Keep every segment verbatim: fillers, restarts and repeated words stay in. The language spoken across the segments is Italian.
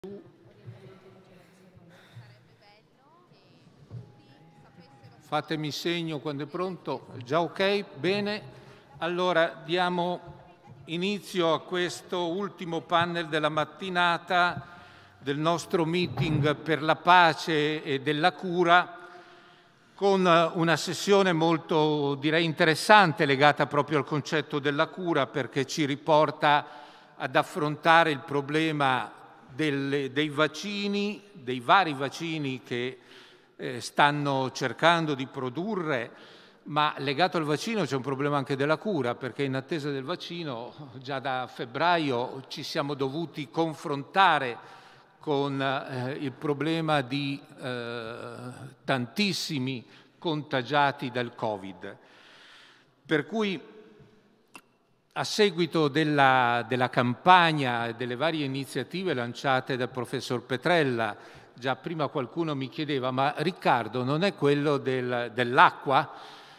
Fatemi segno quando è pronto. Già ok? Bene. Allora diamo inizio a questo ultimo panel della mattinata del nostro meeting per la pace e della cura, con una sessione molto, direi, interessante legata proprio al concetto della cura, perché ci riporta ad affrontare il problema delle, dei vaccini, dei vari vaccini che eh, stanno cercando di produrre, ma legato al vaccino c'è un problema anche della cura, perché in attesa del vaccino già da febbraio ci siamo dovuti confrontare con eh, il problema di eh, tantissimi contagiati dal Covid. Per cui, a seguito della, della campagna e delle varie iniziative lanciate dal professor Petrella, già prima qualcuno mi chiedeva, ma Riccardo non è quello del, dell'acqua?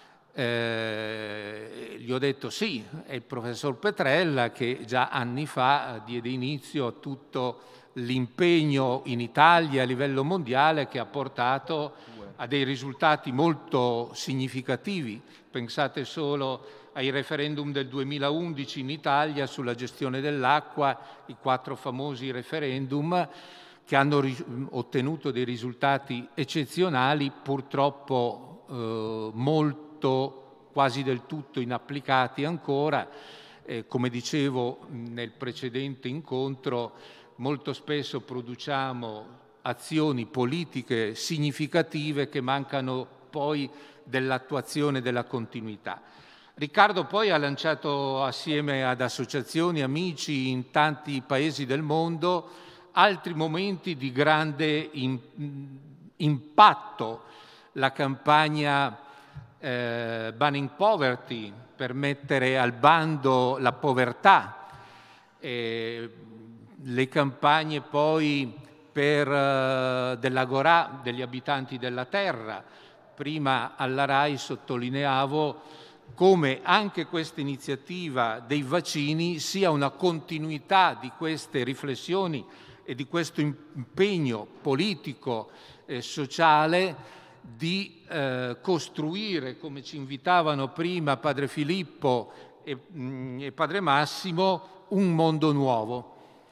Eh, gli ho detto sì, è il professor Petrella che già anni fa diede inizio a tutto l'impegno in Italia a livello mondiale che ha portato a dei risultati molto significativi. Pensate solo ai referendum del duemilaundici in Italia sulla gestione dell'acqua, i quattro famosi referendum che hanno ottenuto dei risultati eccezionali, purtroppo eh, molto, quasi del tutto inapplicati ancora. Eh, come dicevo nel precedente incontro, molto spesso produciamo azioni politiche significative che mancano poi dell'attuazione e della continuità. Riccardo poi ha lanciato assieme ad associazioni, amici in tanti paesi del mondo altri momenti di grande in, impatto, la campagna eh, Banning Poverty per mettere al bando la povertà, eh, le campagne poi per uh, dell'Agorà degli abitanti della terra. Prima alla RAI sottolineavo come anche questa iniziativa dei vaccini sia una continuità di queste riflessioni e di questo impegno politico e sociale di eh, costruire, come ci invitavano prima Padre Filippo e, mh, e Padre Massimo, un mondo nuovo.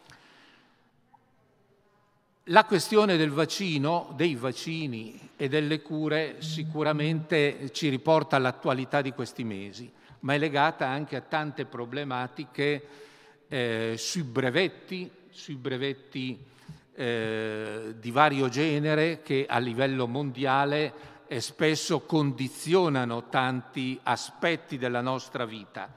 La questione del vaccino, dei vaccini e delle cure sicuramente ci riporta all'attualità di questi mesi, ma è legata anche a tante problematiche eh, sui brevetti, sui brevetti eh, di vario genere che a livello mondiale eh, spesso condizionano tanti aspetti della nostra vita.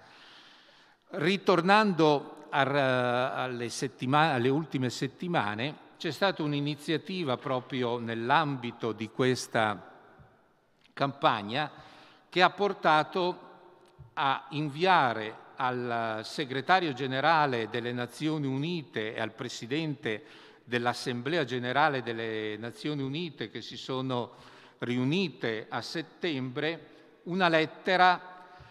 Ritornando a, alle, settimane, alle ultime settimane, c'è stata un'iniziativa proprio nell'ambito di questa campagna che ha portato a inviare al segretario generale delle Nazioni Unite e al presidente dell'Assemblea generale delle Nazioni Unite, che si sono riunite a settembre, una lettera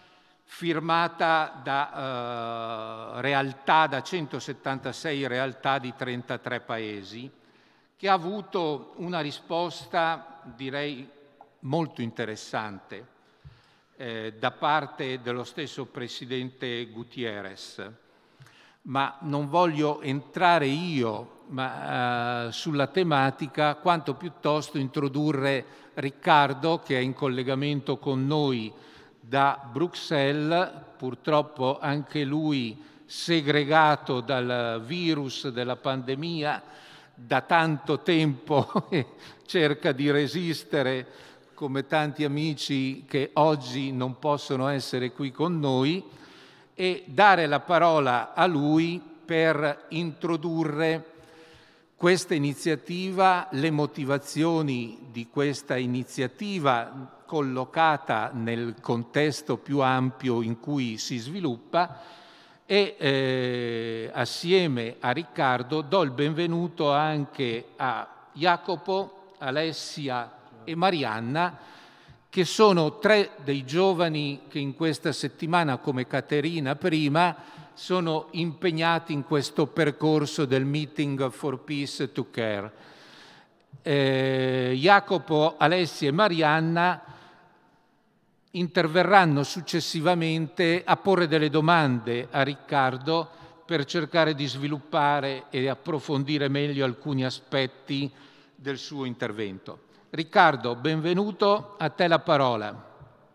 firmata da uh, realtà, da centosettantasei realtà di trentatré paesi, che ha avuto una risposta, direi, molto interessante eh, da parte dello stesso presidente Gutierrez. Ma non voglio entrare io ma, uh, sulla tematica, quanto piuttosto introdurre Riccardo, che è in collegamento con noi da Bruxelles, purtroppo anche lui segregato dal virus della pandemia da tanto tempo e cerca di resistere come tanti amici che oggi non possono essere qui con noi, e dare la parola a lui per introdurre questa iniziativa, le motivazioni di questa iniziativa collocata nel contesto più ampio in cui si sviluppa, e eh, assieme a Riccardo do il benvenuto anche a Jacopo, Alessia e Marianna, che sono tre dei giovani che in questa settimana, come Caterina prima, sono impegnati in questo percorso del Meeting for Peace to Care. Eh, Jacopo, Alessia e Marianna interverranno successivamente a porre delle domande a Riccardo per cercare di sviluppare e approfondire meglio alcuni aspetti del suo intervento. Riccardo, benvenuto, a te la parola.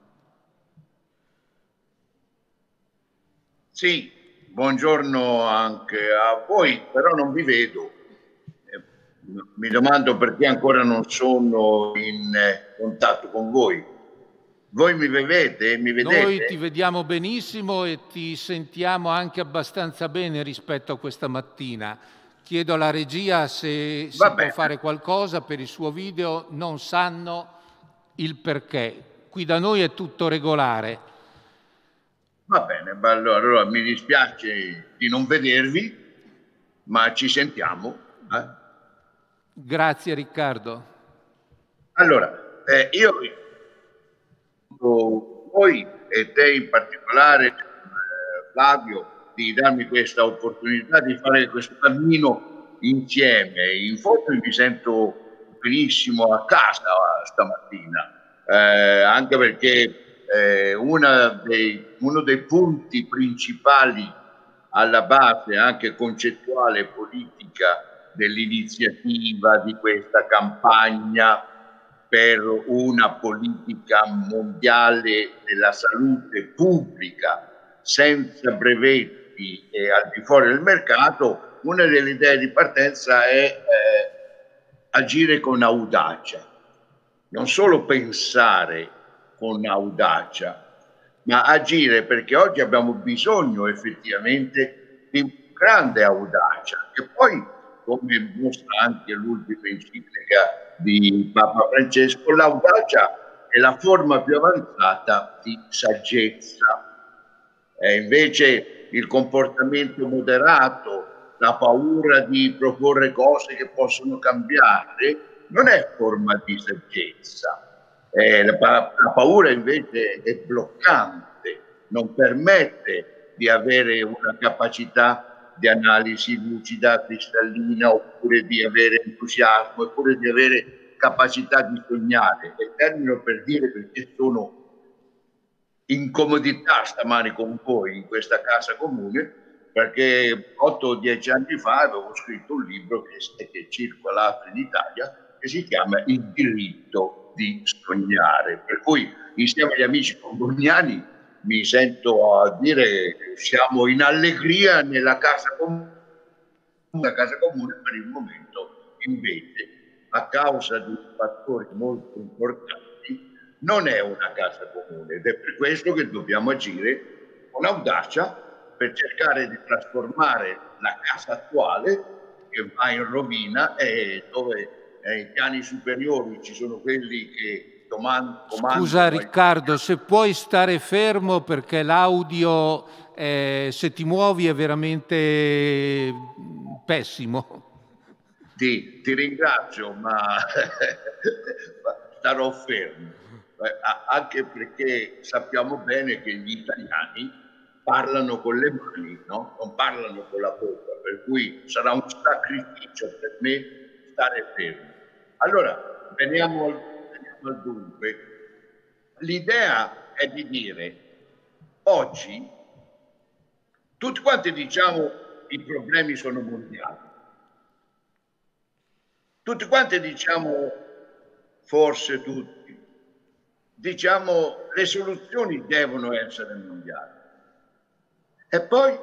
Sì, buongiorno anche a voi, però non vi vedo. Eh, mi domando perché ancora non sono in eh, contatto con voi. Voi mi vedete? Mi vedete? Noi ti vediamo benissimo e ti sentiamo anche abbastanza bene rispetto a questa mattina. Chiedo alla regia se si può fare qualcosa per il suo video, non sanno il perché. Qui da noi è tutto regolare. Va bene, allora, allora mi dispiace di non vedervi, ma ci sentiamo. Eh? Grazie Riccardo. Allora, eh, io voi e te in particolare, eh, Flavio, di darmi questa opportunità di fare questo cammino insieme. In fondo mi sento benissimo a casa stamattina, eh, anche perché eh, una dei, uno dei punti principali alla base anche concettuale e politica dell'iniziativa di questa campagna per una politica mondiale della salute pubblica senza brevetti e al di fuori del mercato, una delle idee di partenza è eh, agire con audacia, non solo pensare con audacia, ma agire, perché oggi abbiamo bisogno effettivamente di grande audacia, che poi, come mostra anche l'ultima enciclica di Papa Francesco, l'audacia è la forma più avanzata di saggezza. E invece il comportamento moderato, la paura di proporre cose che possono cambiare, non è forma di saggezza. Eh, la, pa la paura invece è bloccante, non permette di avere una capacità di analisi lucida, cristallina, oppure di avere entusiasmo, oppure di avere capacità di sognare. E termino per dire, perché sono in comodità stamani con voi in questa casa comune, perché otto o dieci anni fa avevo scritto un libro che, che è circolato in Italia, che si chiama Il diritto di sognare, per cui insieme agli amici condominiani mi sento a dire che siamo in allegria nella casa comune, la casa comune per il momento invece, a causa di fattori molto importanti, non è una casa comune, ed è per questo che dobbiamo agire con audacia per cercare di trasformare la casa attuale, che va in rovina, e dove nei piani superiori ci sono quelli che domandano. Scusa Riccardo, se puoi stare fermo, perché l'audio, eh, se ti muovi, è veramente pessimo. Ti, ti ringrazio, ma starò fermo, anche perché sappiamo bene che gli italiani parlano con le mani, no? Non parlano con la bocca, per cui sarà un sacrificio per me stare fermo. Allora, veniamo al, veniamo al dunque. L'idea è di dire, oggi, tutti quanti diciamo i problemi sono mondiali. Tutti quanti diciamo, forse tutti, diciamo le soluzioni devono essere mondiali. E poi,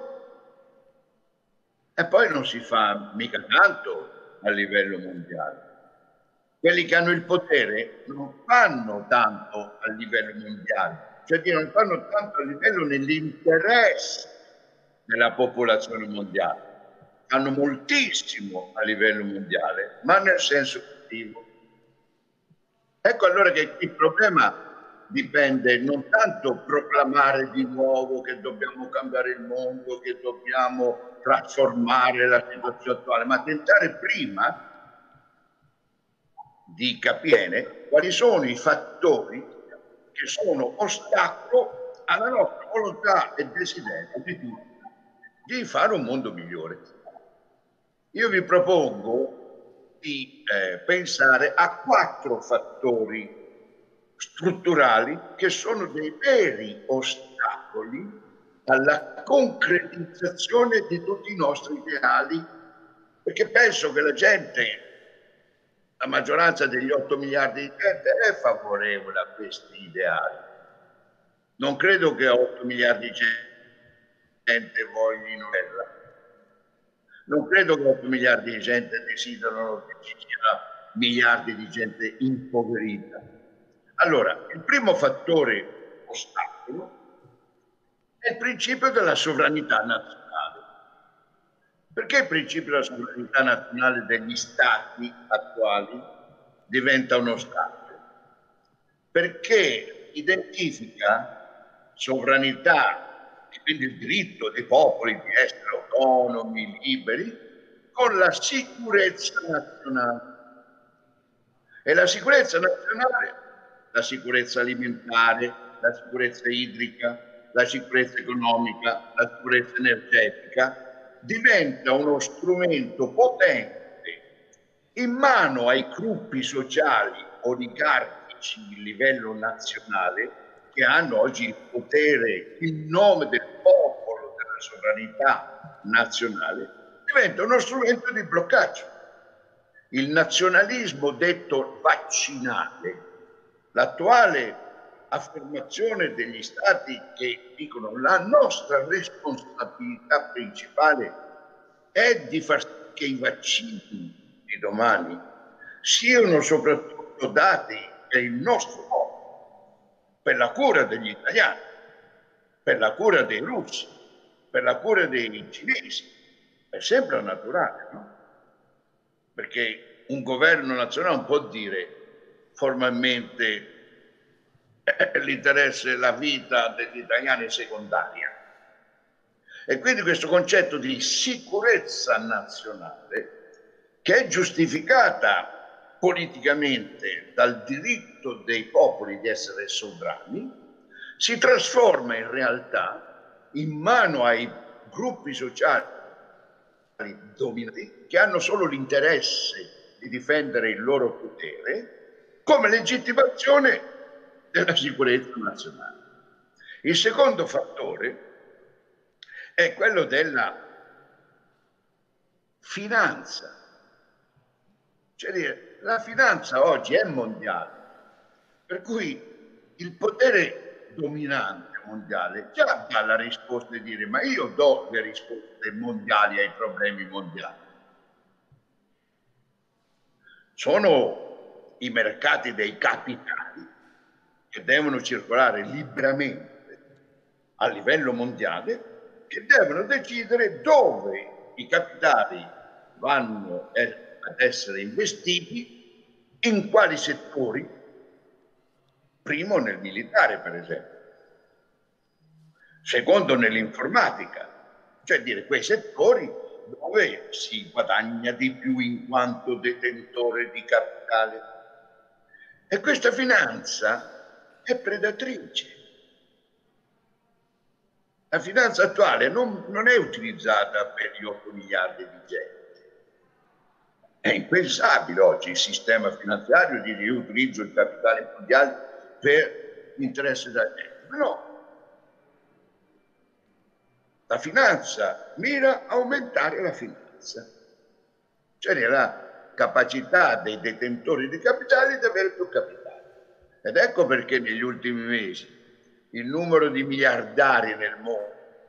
e poi non si fa mica tanto a livello mondiale. Quelli che hanno il potere non fanno tanto a livello mondiale, cioè non fanno tanto a livello nell'interesse della popolazione mondiale. Fanno moltissimo a livello mondiale, ma nel senso positivo. Ecco allora che il problema dipende non tanto proclamare di nuovo che dobbiamo cambiare il mondo, che dobbiamo trasformare la situazione attuale, ma tentare prima di capire quali sono i fattori che sono ostacolo alla nostra volontà e desiderio di tutti di fare un mondo migliore. Io vi propongo di eh, pensare a quattro fattori strutturali che sono dei veri ostacoli alla concretizzazione di tutti i nostri ideali, perché penso che la gente, la maggioranza degli otto miliardi di gente è favorevole a questi ideali. Non credo che otto miliardi di gente vogliono guerra. Non credo che otto miliardi di gente desiderano che ci siano miliardi di gente impoverita. Allora, il primo fattore ostacolo è il principio della sovranità nazionale. Perché il principio della sovranità nazionale degli stati attuali diventa un ostacolo? Perché identifica sovranità e quindi il diritto dei popoli di essere autonomi, liberi, con la sicurezza nazionale. E la sicurezza nazionale, la sicurezza alimentare, la sicurezza idrica, la sicurezza economica, la sicurezza energetica, diventa uno strumento potente in mano ai gruppi sociali oligarchici di livello nazionale che hanno oggi il potere in nome del popolo, della sovranità nazionale, diventa uno strumento di bloccaggio. Il nazionalismo detto vaccinale, l'attuale affermazione degli stati che dicono la nostra responsabilità principale è di far sì che i vaccini di domani siano soprattutto dati per il nostro popolo, per la cura degli italiani, per la cura dei russi, per la cura dei cinesi. È sempre naturale, no? Perché un governo nazionale non può dire formalmente l'interesse della vita degli italiani è secondaria. E quindi questo concetto di sicurezza nazionale, che è giustificata politicamente dal diritto dei popoli di essere sovrani, si trasforma in realtà in mano ai gruppi sociali dominati che hanno solo l'interesse di difendere il loro potere come legittimazione della sicurezza nazionale. Il secondo fattore è quello della finanza. Cioè, la finanza oggi è mondiale, per cui il potere dominante mondiale già dà la risposta di dire ma io do le risposte mondiali ai problemi mondiali. Sono i mercati dei capitali che devono circolare liberamente a livello mondiale, che devono decidere dove i capitali vanno ad essere investiti, in quali settori, primo nel militare per esempio, secondo nell'informatica, cioè dire quei settori dove si guadagna di più in quanto detentore di capitale. E questa finanza è predatrice. La finanza attuale non, non è utilizzata per gli otto miliardi di gente. È impensabile oggi il sistema finanziario di io utilizzo il capitale mondiale per l'interesse della gente. Ma no. La finanza mira a aumentare la finanza. Cioè la capacità dei detentori di capitali di avere più capitale. Ed ecco perché negli ultimi mesi il numero di miliardari nel mondo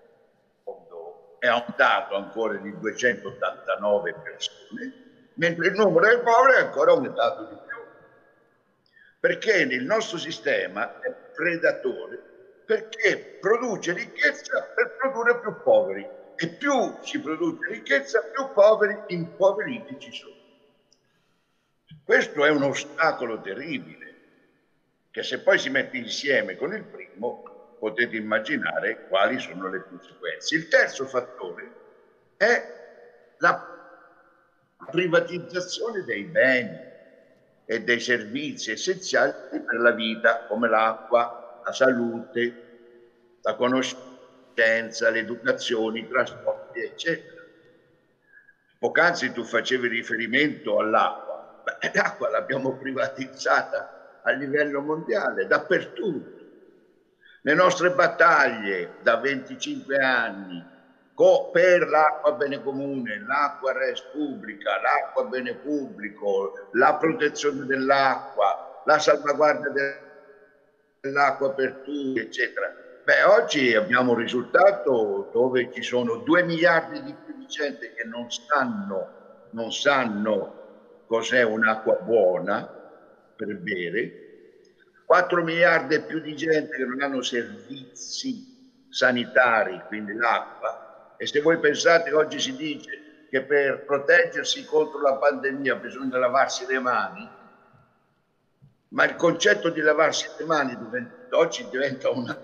è aumentato ancora di duecentottantanove persone, mentre il numero dei poveri è ancora aumentato di più. Perché il nostro sistema è predatore, perché produce ricchezza per produrre più poveri. E più si produce ricchezza, più poveri impoveriti ci sono. Questo è un ostacolo terribile, che se poi si mette insieme con il primo, potete immaginare quali sono le conseguenze. Il terzo fattore è la privatizzazione dei beni e dei servizi essenziali per la vita, come l'acqua, la salute, la conoscenza, l'educazione, i trasporti. eccetera. Poc'anzi tu facevi riferimento all'acqua. Beh, l'acqua l'abbiamo privatizzata a livello mondiale, dappertutto. Le nostre battaglie da venticinque anni per l'acqua bene comune, l'acqua res pubblica, l'acqua bene pubblico, la protezione dell'acqua, la salvaguardia dell'acqua per tutti, eccetera. Beh, oggi abbiamo un risultato dove ci sono due miliardi di più di gente che non sanno, non sanno cos'è un'acqua buona per bere, quattro miliardi e più di gente che non hanno servizi sanitari, quindi l'acqua. E se voi pensate che oggi si dice che per proteggersi contro la pandemia bisogna lavarsi le mani, ma il concetto di lavarsi le mani oggi diventa una...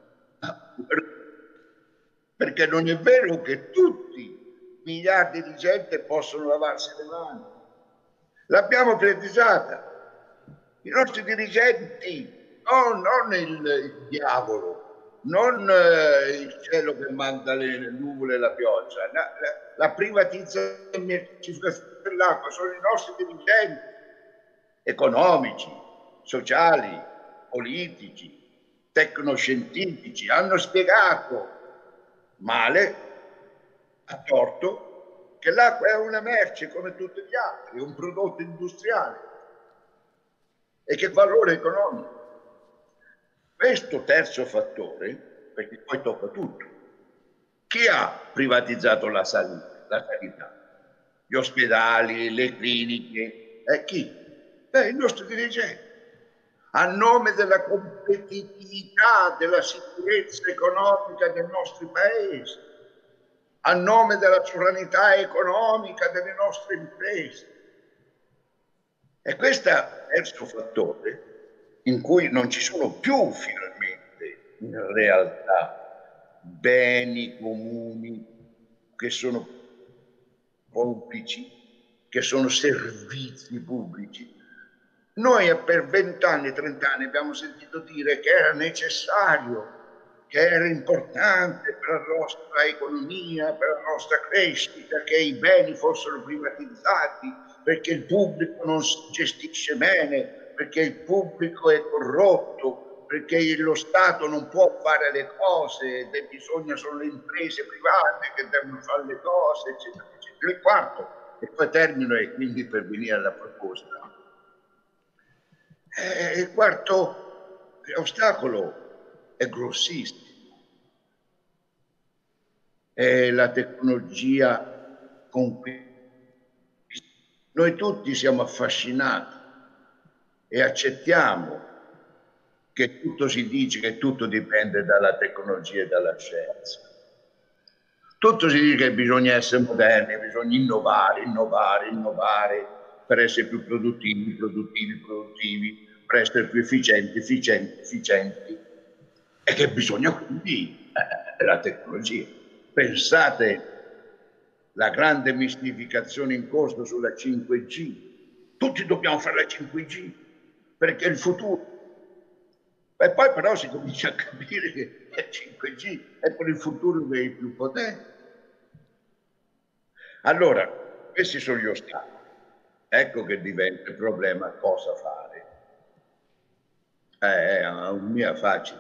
perché non è vero che tutti miliardi di gente possono lavarsi le mani. L'abbiamo privatizzata. I nostri dirigenti, no, non il, il diavolo, non eh, il cielo che manda le, le nuvole e la pioggia, la, la, la privatizzazione dell'acqua sono i nostri dirigenti economici, sociali, politici, tecnoscientifici, hanno spiegato male, a torto, che l'acqua è una merce come tutti gli altri, un prodotto industriale e che valore economico. Questo terzo fattore, perché poi tocca tutto, chi ha privatizzato la sanità? La sanità? Gli ospedali, le cliniche, e chi? Beh, i nostri dirigenti. A nome della competitività, della sicurezza economica del nostro paese, a nome della sovranità economica delle nostre imprese. E questo è il terzo fattore in cui non ci sono più finalmente in realtà beni comuni che sono pubblici, che sono servizi pubblici. Noi per vent'anni, trent'anni abbiamo sentito dire che era necessario, che era importante per la nostra economia, per la nostra crescita, che i beni fossero privatizzati, perché il pubblico non si gestisce bene, perché il pubblico è corrotto, perché lo Stato non può fare le cose, bisogna sono le imprese private che devono fare le cose, eccetera, eccetera. Il quarto, e poi termino e quindi per venire alla proposta, eh, il quarto ostacolo è grossissimo, è la tecnologia con cui noi tutti siamo affascinati e accettiamo che tutto si dice, che tutto dipende dalla tecnologia e dalla scienza. Tutto si dice che bisogna essere moderni, bisogna innovare, innovare, innovare per essere più produttivi, produttivi, produttivi, per essere più efficienti, efficienti, efficienti, e che bisogna quindi eh, la tecnologia. Pensate la grande mistificazione in corso sulla cinque G. Tutti dobbiamo fare la cinque G perché è il futuro. E poi però si comincia a capire che la cinque G è per il futuro dei più potenti. Allora, questi sono gli ostacoli. Ecco che diventa il problema cosa fare. Eh, è un mio facile.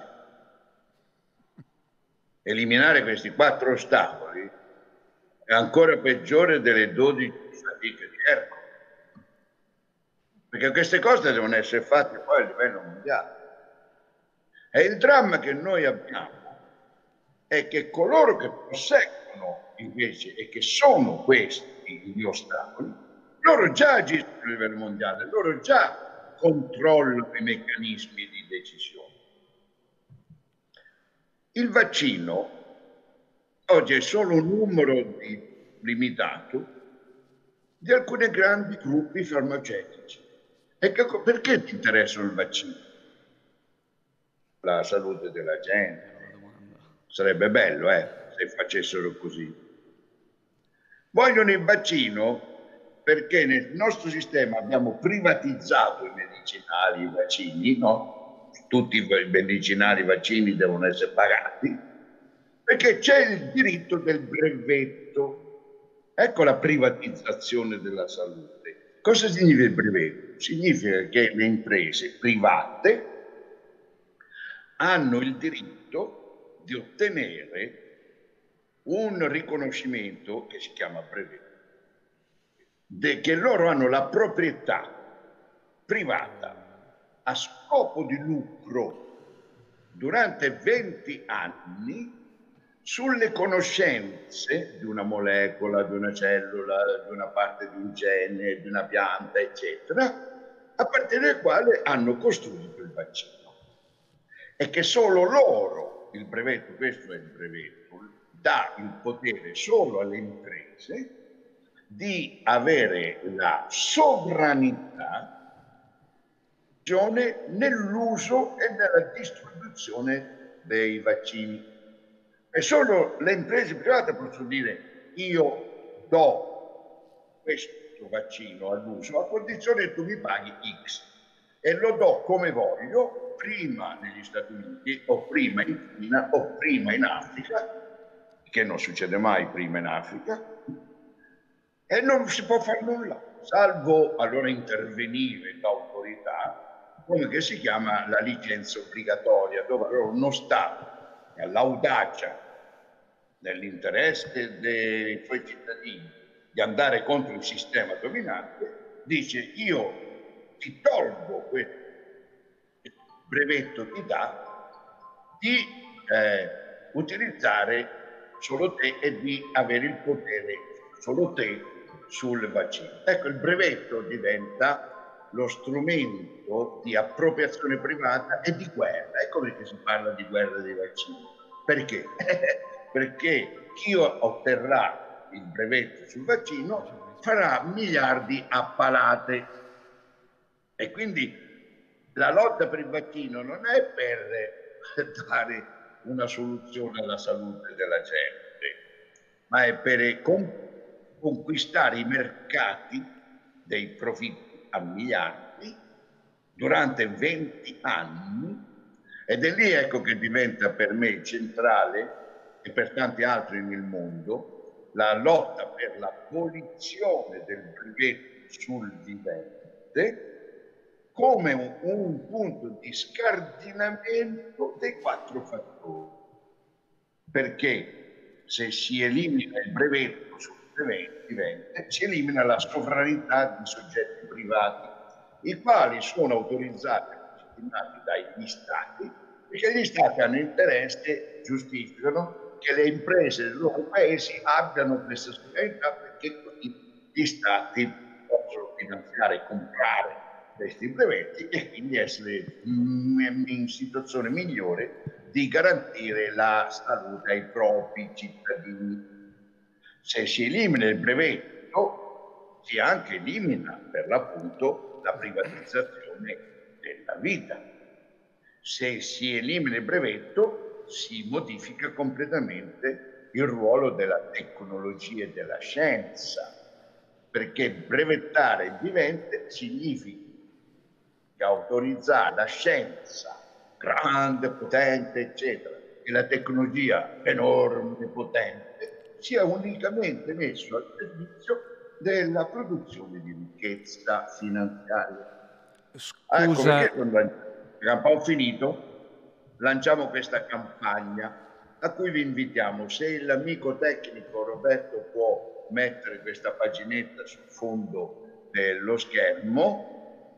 Eliminare questi quattro ostacoli è ancora peggiore delle dodici fatiche di Ercole. Perché queste cose devono essere fatte poi a livello mondiale. E il dramma che noi abbiamo è che coloro che posseggono invece e che sono questi gli ostacoli, loro già agiscono a livello mondiale, loro già controllano i meccanismi di decisione. Il vaccino oggi è solo un numero di, limitato di alcuni grandi gruppi farmaceutici. E che, perché ti interessano il vaccino? La salute della gente. Sarebbe bello eh, se facessero così. Vogliono il vaccino perché nel nostro sistema abbiamo privatizzato i medicinali, i vaccini, no? Tutti i medicinali, i vaccini devono essere pagati, perché c'è il diritto del brevetto. Ecco la privatizzazione della salute. Cosa significa il brevetto? Significa che le imprese private hanno il diritto di ottenere un riconoscimento che si chiama brevetto, che loro hanno la proprietà privata a scopo di lucro durante venti anni sulle conoscenze di una molecola, di una cellula, di una parte di un gene, di una pianta, eccetera, a partire dal quale hanno costruito il vaccino. E che solo loro, il brevetto, questo è il brevetto, dà il potere solo alle imprese di avere la sovranità nell'uso e nella distribuzione dei vaccini. E solo le imprese private possono dire: io do questo vaccino all'uso a condizione che tu mi paghi X, e lo do come voglio, prima negli Stati Uniti o prima in Cina o prima in Africa, che non succede mai prima in Africa, e non si può fare nulla, salvo allora intervenire l'autorità, come che si chiama la licenza obbligatoria, dove allora uno Stato ha l'audacia nell'interesse dei suoi cittadini di andare contro il sistema dominante, dice: io ti tolgo questo brevetto, ti dà di eh, utilizzare solo te e di avere il potere solo te sul vaccino. Ecco, il brevetto diventa lo strumento di appropriazione privata e di guerra. Ecco perché si parla di guerra dei vaccini. Perché? Perché chi otterrà il brevetto sul vaccino farà miliardi a palate. E quindi la lotta per il vaccino non è per dare una soluzione alla salute della gente, ma è per con conquistare i mercati dei profitti a miliardi durante venti anni, ed è lì, ecco, che diventa per me centrale, e per tanti altri nel mondo, la lotta per l'abolizione del brevetto sul vivente come un, un punto di scardinamento dei quattro fattori. Perché se si elimina il brevetto sul vivente, si elimina la sovranità di soggetti privati, i quali sono autorizzati e legittimati dagli Stati, perché gli Stati hanno interesse, giustificano, che le imprese dei loro paesi abbiano questa sovranità, perché così gli Stati possono finanziare e comprare questi brevetti e quindi essere in situazione migliore di garantire la salute ai propri cittadini. Se si elimina il brevetto, si anche elimina per l'appunto la privatizzazione della vita. Se si elimina il brevetto, si modifica completamente il ruolo della tecnologia e della scienza, perché brevettare il vivente significa autorizzare la scienza grande, potente, eccetera, e la tecnologia enorme, potente, sia unicamente messo al servizio della produzione di ricchezza finanziaria. Scusa. Ecco perché, ho finito, lanciamo questa campagna a cui vi invitiamo. Se l'amico tecnico Roberto può mettere questa paginetta sul fondo dello schermo,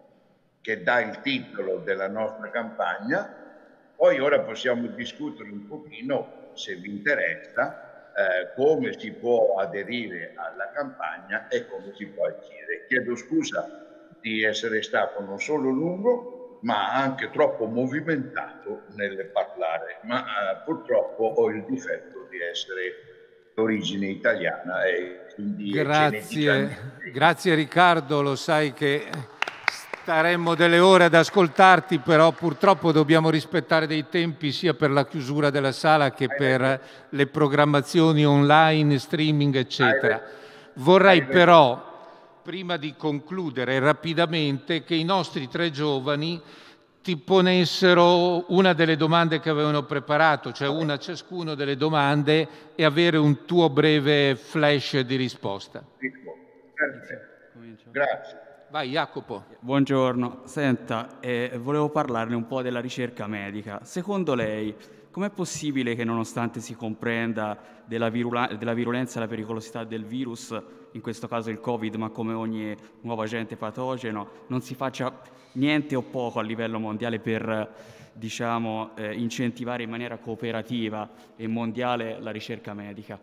che dà il titolo della nostra campagna, poi ora possiamo discutere un pochino, se vi interessa, eh, come si può aderire alla campagna e come si può agire. Chiedo scusa di essere stato non solo lungo, ma anche troppo movimentato nel parlare, ma eh, purtroppo ho il difetto di essere d'origine italiana e quindi grazie, grazie Riccardo, lo sai che staremmo delle ore ad ascoltarti, però purtroppo dobbiamo rispettare dei tempi sia per la chiusura della sala che per le programmazioni online, streaming, eccetera. Vorrei però, prima di concludere rapidamente, che i nostri tre giovani ti ponessero una delle domande che avevano preparato, cioè una ciascuno delle domande, e avere un tuo breve flash di risposta. Grazie. Grazie. Vai Jacopo. Buongiorno, senta, eh, volevo parlarne un po' della ricerca medica. Secondo lei, com'è possibile che nonostante si comprenda della, virula- della virulenza e la pericolosità del virus, in questo caso il Covid, ma come ogni nuovo agente patogeno, non si faccia niente o poco a livello mondiale per, diciamo, eh, incentivare in maniera cooperativa e mondiale la ricerca medica?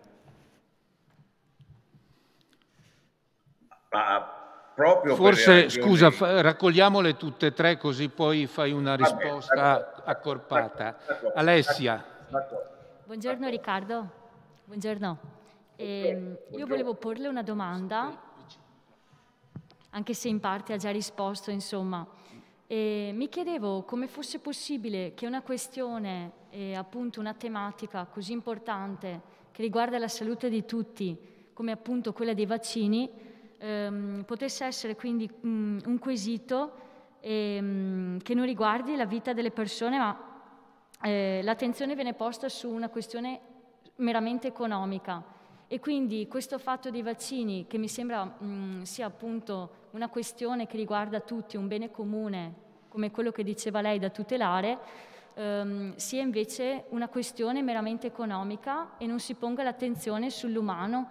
Ma proprio Forse, ragioni... scusa, fa- raccogliamole tutte e tre così poi fai una risposta Vabbè, d'accordo, accorpata. d'accordo, d'accordo, Alessia. d'accordo. Buongiorno Riccardo. Buongiorno. Ehm, io volevo porle una domanda, anche se in parte ha già risposto, insomma. E mi chiedevo come fosse possibile che una questione, e appunto una tematica così importante che riguarda la salute di tutti, come appunto quella dei vaccini, ehm, potesse essere quindi mh, un quesito ehm, che non riguardi la vita delle persone, ma eh, l'attenzione viene posta su una questione meramente economica. E quindi questo fatto dei vaccini, che mi sembra mh, sia appunto una questione che riguarda tutti, un bene comune, come quello che diceva lei da tutelare, ehm, sia invece una questione meramente economica e non si ponga l'attenzione sull'umano.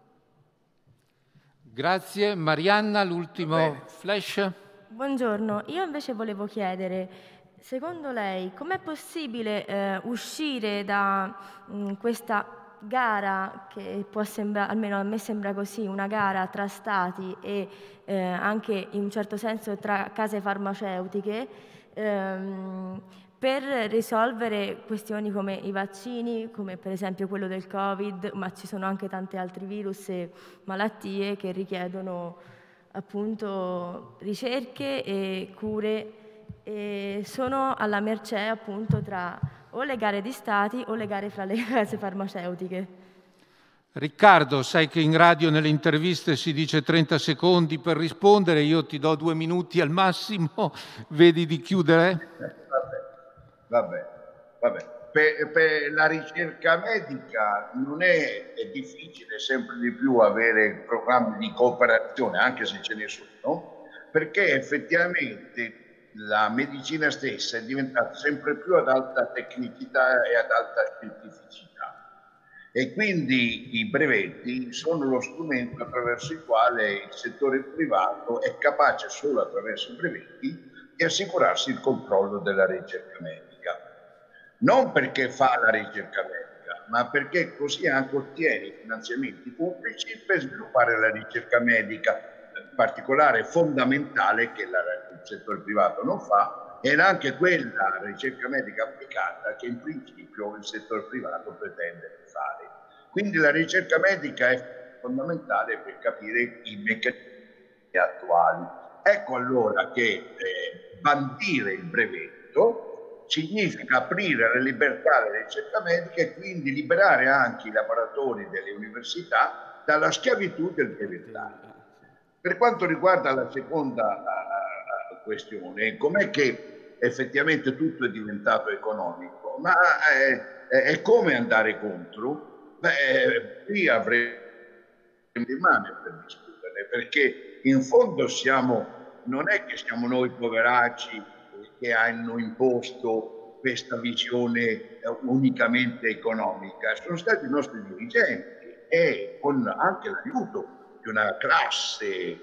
Grazie. Marianna, l'ultimo flash. Buongiorno, io invece volevo chiedere, secondo lei com'è possibile eh, uscire da mh, questa gara che può sembrare, almeno a me sembra così, una gara tra stati e eh, anche in un certo senso tra case farmaceutiche ehm, per risolvere questioni come i vaccini, come per esempio quello del Covid, ma ci sono anche tanti altri virus e malattie che richiedono appunto ricerche e cure e sono alla mercé appunto tra o le gare di stati o le gare fra le case farmaceutiche. Riccardo, sai che in radio nelle interviste si dice trenta secondi per rispondere, io ti do due minuti al massimo, vedi di chiudere? Vabbè, vabbè, vabbè. Per, per la ricerca medica non è, è difficile sempre di più avere programmi di cooperazione, anche se ce ne sono, perché effettivamente la medicina stessa è diventata sempre più ad alta tecnicità e ad alta scientificità e quindi i brevetti sono lo strumento attraverso il quale il settore privato è capace solo attraverso i brevetti di assicurarsi il controllo della ricerca medica. Non perché fa la ricerca medica, ma perché così anche ottiene finanziamenti pubblici per sviluppare la ricerca medica, in particolare fondamentale che la, il settore privato non fa, ed anche quella ricerca medica applicata che in principio il settore privato pretende di fare. Quindi la ricerca medica è fondamentale per capire i meccanismi attuali. Ecco allora che eh, bandire il brevetto significa aprire la libertà alla ricerca medica e quindi liberare anche i laboratori delle università dalla schiavitù del brevettario. Per quanto riguarda la seconda uh, questione, com'è che effettivamente tutto è diventato economico? Ma è, è come andare contro? Beh, qui avremo di mano per discutere, perché in fondo siamo, non è che siamo noi poveracci che hanno imposto questa visione unicamente economica, sono stati i nostri dirigenti e con anche l'aiuto di una classe eh,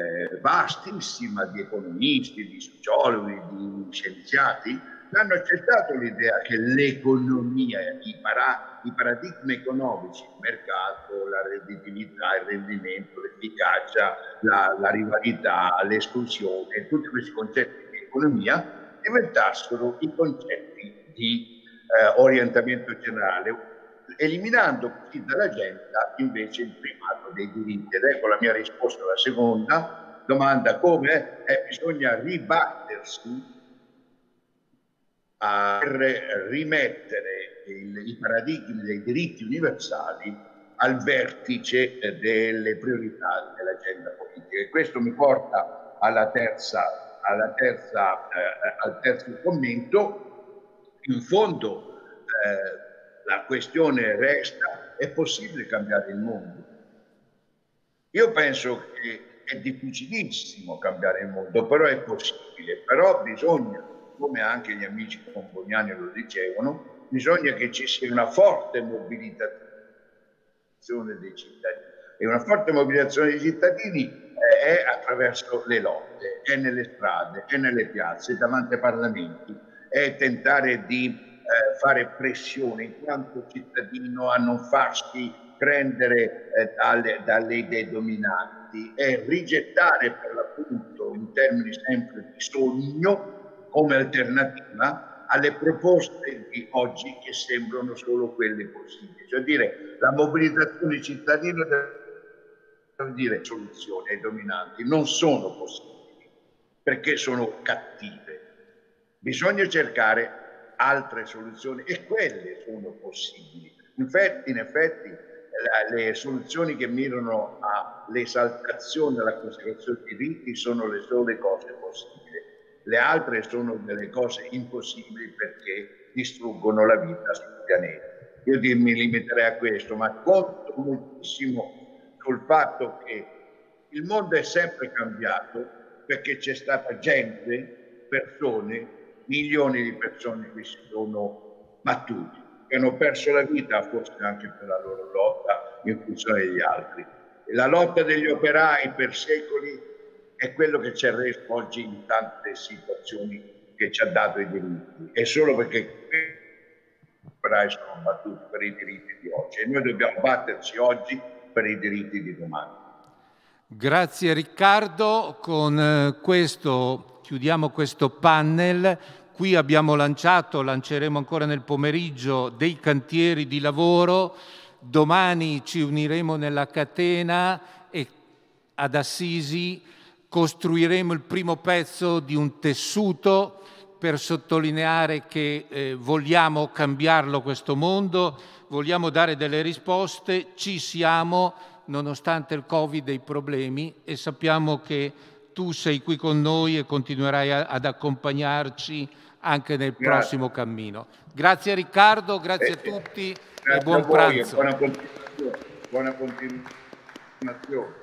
vastissima di economisti, di sociologi, di scienziati, hanno accettato l'idea che l'economia, i, para, i paradigmi economici, il mercato, la redditività, il rendimento, l'efficacia, la, la rivalità, l'esclusione, tutti questi concetti di economia diventassero i concetti di eh, orientamento generale, eliminando così dall'agenda invece il primato dei diritti. Ed ecco la mia risposta alla seconda domanda, come eh, bisogna ribattersi a rimettere il, i paradigmi dei diritti universali al vertice eh, delle priorità dell'agenda politica. E questo mi porta alla terza alla terza, eh, al terzo commento, in fondo eh, la questione resta: è possibile cambiare il mondo? Io penso che è difficilissimo cambiare il mondo, però è possibile. Però bisogna, come anche gli amici componiani lo dicevano, bisogna che ci sia una forte mobilitazione dei cittadini. E una forte mobilitazione dei cittadini è attraverso le lotte, è nelle strade, è nelle piazze, davanti ai parlamenti, è tentare di eh, fare pressione in quanto cittadino a non farsi prendere eh, dalle, dalle idee dominanti, è rigettare per l'appunto in termini sempre di sogno come alternativa alle proposte di oggi che sembrano solo quelle possibili. Cioè dire, la mobilitazione cittadina deve dire soluzioni ai dominanti non sono possibili perché sono cattive. Bisogna cercare altre soluzioni e quelle sono possibili. Infatti, in effetti, la, le soluzioni che mirano all'esaltazione, alla consacrazione dei diritti sono le sole cose possibili. Le altre sono delle cose impossibili perché distruggono la vita sul pianeta. Io mi limiterei a questo, ma conto moltissimo sul fatto che il mondo è sempre cambiato perché c'è stata gente, persone, milioni di persone che si sono battuti, che hanno perso la vita forse anche per la loro lotta in funzione degli altri. E la lotta degli operai per secoli è quello che ci ha reso oggi in tante situazioni che ci ha dato i diritti. È solo perché gli operai sono battuti per i diritti di oggi e noi dobbiamo batterci oggi per i diritti di domani. Grazie Riccardo, con questo chiudiamo questo panel. Qui abbiamo lanciato, lanceremo ancora nel pomeriggio, dei cantieri di lavoro. Domani ci uniremo nella catena e ad Assisi costruiremo il primo pezzo di un tessuto per sottolineare che eh, vogliamo cambiarlo questo mondo, vogliamo dare delle risposte, ci siamo nonostante il Covid e i problemi e sappiamo che tu sei qui con noi e continuerai a, ad accompagnarci anche nel grazie. prossimo cammino. Grazie Riccardo, grazie eh, a tutti grazie e buon a voi, pranzo. Buona continuazione. Buona continuazione.